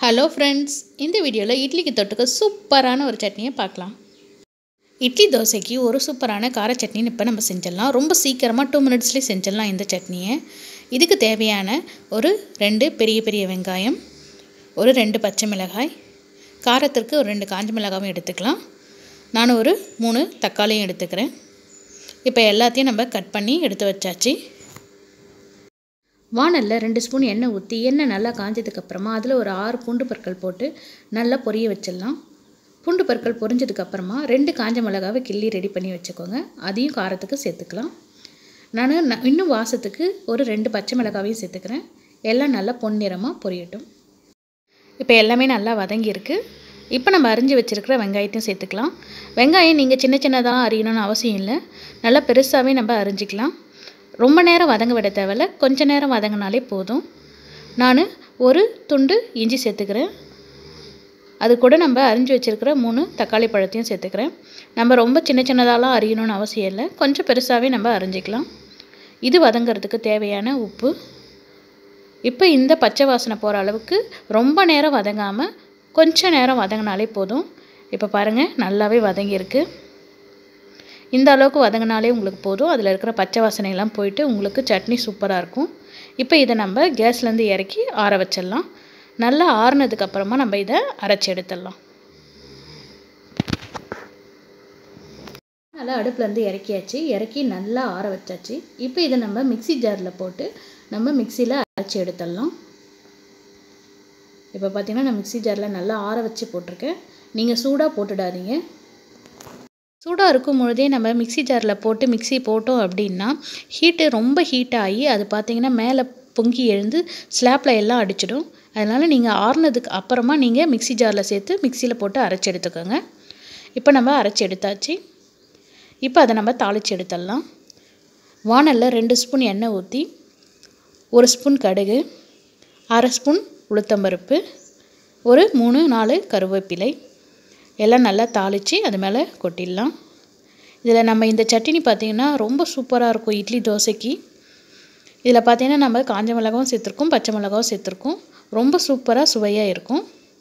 Hello friends, இந்த வீடியோவில் இட்லிக்கு தொட்டுக்க சூப்பரான ஒரு சட்னியை பார்க்கலாம். இட்லி தோசைக்கு ஒரு சூப்பரான கார சட்னின்னு இப்போ நம்ம செஞ்சிடலாம். ரொம்ப சீக்கிரமாக 2 மினிட்ஸ்லேயே செஞ்சிடலாம் இந்த சட்னியை. இதுக்கு தேவையான ஒரு 2 பெரிய பெரிய வெங்காயம், ஒரு 2 பச்சை மிளகாய், காரத்திற்கு ஒரு 2 காஞ்ச மிளகாயும் எடுத்துக்கலாம். நான் ஒரு 3 தக்காளியும் எடுத்துக்கிறேன். இப்போ எல்லாத்தையும் நம்ம கட் பண்ணி எடுத்து வச்சாச்சு. வானலில் 2 ஸ்பூன் எண்ணெய் ஊற்றி எண்ணெய் நல்லா காஞ்சதுக்கப்புறமா அதில் ஒரு 6 பூண்டு பற்கள் போட்டு நல்லா பொரிய வச்சிடலாம். பூண்டு பற்கள் பொரிஞ்சதுக்கப்புறமா 2 காஞ்ச மிளகாவை கிள்ளி ரெடி பண்ணி வச்சுக்கோங்க. அதையும் காரத்துக்கு சேர்த்துக்கலாம். நான் இன்னும் வாசத்துக்கு ஒரு 2 பச்சை மிளகாவையும் சேர்த்துக்கிறேன். எல்லாம் நல்லா பொன்னிறமாக பொரியட்டும். இப்போ எல்லாமே நல்லா வதங்கியிருக்கு. இப்போ நம்ம அரிஞ்சு வச்சுருக்கிற வெங்காயத்தையும் சேர்த்துக்கலாம். வெங்காயம் நீங்கள் சின்ன சின்னதாக அரியணும்னு அவசியம் இல்லை, நல்லா பெருசாகவே நம்ம அரிஞ்சிக்கலாம். ரொம்ப நேரம் வதங்க விட தேவையில்ல, கொஞ்சம் நேரம் வதங்கினாலே போதும். நான் ஒரு துண்டு இஞ்சி சேர்த்துக்கிறேன். அது கூட நம்ம அரிஞ்சு வச்சுருக்கிற 3 தக்காளி பழத்தையும் சேர்த்துக்கிறேன். நம்ம ரொம்ப சின்ன சின்னதாலாம் அரியணும்னு அவசியம் இல்லை, கொஞ்சம் பெருசாகவே நம்ம அரிஞ்சிக்கலாம். இது வதங்கிறதுக்கு தேவையான உப்பு. இப்போ இந்த பச்சை வாசனை போகிற அளவுக்கு ரொம்ப நேரம் வதங்காமல் கொஞ்சம் நேரம் வதங்கினாலே போதும். இப்போ பாருங்கள், நல்லாவே வதங்கியிருக்கு. இந்த அளவுக்கு வதங்கினாலே உங்களுக்கு போதும். அதில் இருக்கிற பச்சை வாசனையெல்லாம் போயிட்டு உங்களுக்கு சட்னி சூப்பராக இருக்கும். இப்போ இதை நம்ம கேஸ்லேருந்து இறக்கி ஆற வச்சிடலாம். நல்லா ஆறுனதுக்கப்புறமா நம்ம இதை அரைச்சி எடுத்துடலாம். நல்லா அடுப்புலேருந்து இறக்கியாச்சு. இறக்கி நல்லா ஆற வச்சாச்சு. இப்போ இதை நம்ம மிக்ஸி ஜாரில் போட்டு நம்ம மிக்சியில் அரைச்சி எடுத்துடலாம். இப்போ பார்த்திங்கன்னா நான் மிக்ஸி ஜாரில் நல்லா ஆற வச்சு போட்டிருக்கேன். நீங்கள் சூடாக போட்டுடாதீங்க. சூடாக இருக்கும் பொழுதே நம்ம மிக்ஸி ஜாரில் போட்டு மிக்ஸி போட்டோம் அப்படின்னா ரொம்ப ஹீட் ஆகி அது பார்த்திங்கன்னா மேலே பொங்கி எழுந்து ஸ்லாப்பில் எல்லாம் அடிச்சிடும். அதனால் நீங்கள் ஆறுனதுக்கு அப்புறமா நீங்கள் மிக்ஸி ஜாரில் சேர்த்து மிக்சியில் போட்டு அரைச்சி எடுத்துக்கோங்க. இப்போ நம்ம அரைச்சி எடுத்தாச்சு. இப்போ அதை நம்ம தாளித்து எடுத்துடலாம். வானலில் 2 ஸ்பூன் எண்ணெய் ஊற்றி 1 ஸ்பூன் கடுகு, 1/2 ஸ்பூன் உளுத்தம்பருப்பு, ஒரு 3-4 கருவேப்பிலை எல்லாம் நல்லா தாளித்து அது மேலே கொட்டிடலாம். இதில் நம்ம இந்த சட்னி பார்த்திங்கன்னா ரொம்ப சூப்பராக இருக்கும் இட்லி தோசைக்கு. இதில் பார்த்திங்கன்னா நம்ம காஞ்ச மிளகாவும் சேர்த்துருக்கோம், பச்சை மிளகாவும் சேர்த்துருக்கோம். ரொம்ப சூப்பராக சுவையாக இருக்கும்.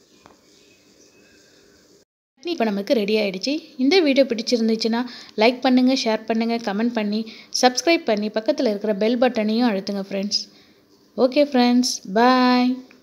சட்னி இப்போ நமக்கு ரெடி ஆகிடுச்சு. இந்த வீடியோ பிடிச்சிருந்துச்சுன்னா லைக் பண்ணுங்கள், ஷேர் பண்ணுங்கள், கமெண்ட் பண்ணி சப்ஸ்கிரைப் பண்ணி பக்கத்தில் இருக்கிற பெல் பட்டனையும் அழுத்துங்க ஃப்ரெண்ட்ஸ். ஓகே ஃப்ரெண்ட்ஸ், பாய்.